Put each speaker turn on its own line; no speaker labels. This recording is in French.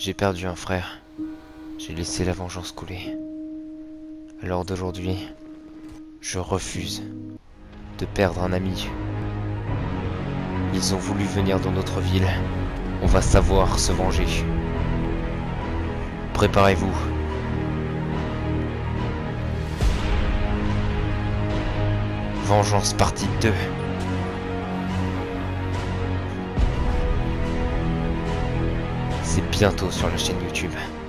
J'ai perdu un frère. J'ai laissé la vengeance couler. Alors d'aujourd'hui, je refuse de perdre un ami. Ils ont voulu venir dans notre ville. On va savoir se venger. Préparez-vous. Vengeance partie 2. C'est bientôt sur la chaîne YouTube.